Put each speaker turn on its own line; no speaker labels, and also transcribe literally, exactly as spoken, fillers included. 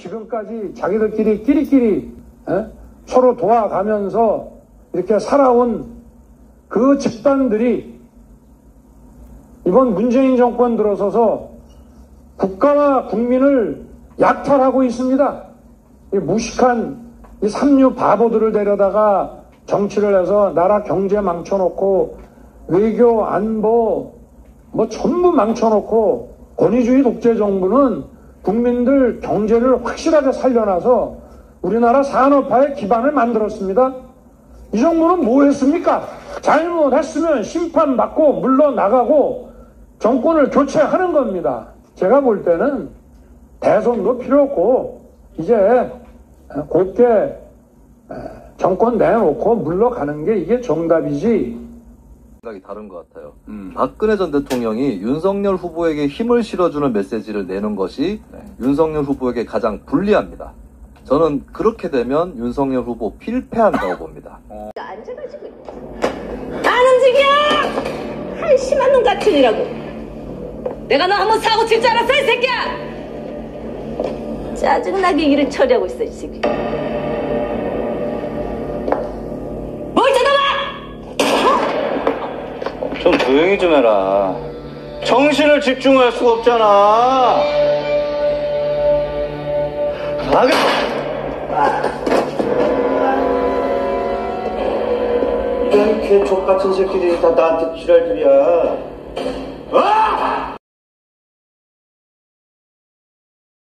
지금까지 자기들끼리 끼리끼리 에? 서로 도와가면서 이렇게 살아온 그 집단들이 이번 문재인 정권 들어서서 국가와 국민을 약탈하고 있습니다. 이 무식한 이 삼류 바보들을 데려다가 정치를 해서 나라 경제 망쳐놓고 외교 안보 뭐 전부 망쳐놓고 권위주의 독재 정부는 국민들 경제를 확실하게 살려놔서 우리나라 산업화의 기반을 만들었습니다. 이 정부는 뭐 했습니까? 잘못했으면 심판받고 물러나가고 정권을 교체하는 겁니다. 제가 볼 때는 대선도 필요 없고 이제 곱게 정권 내놓고 물러가는 게 이게 정답이지.
생각이 다른 것 같아요. 음. 박근혜 전 대통령이 윤석열 후보에게 힘을 실어주는 메시지를 내는 것이 네. 윤석열 후보에게 가장 불리합니다. 저는 그렇게 되면 윤석열 후보 필패한다고 봅니다. 어.
앉아가지고 안 움직여! 한심한 놈 같으니라고. 내가 너 한번 사고 칠 줄 알았어 이 새끼야! 짜증나게 일을 처리하고 있어 이 새끼. 뭘 쳐다봐!
좀 조용히 좀 해라. 정신을 집중할 수가 없잖아. 나가. 이런 개족 같은 새끼들이 다 나한테 지랄들이야. 아!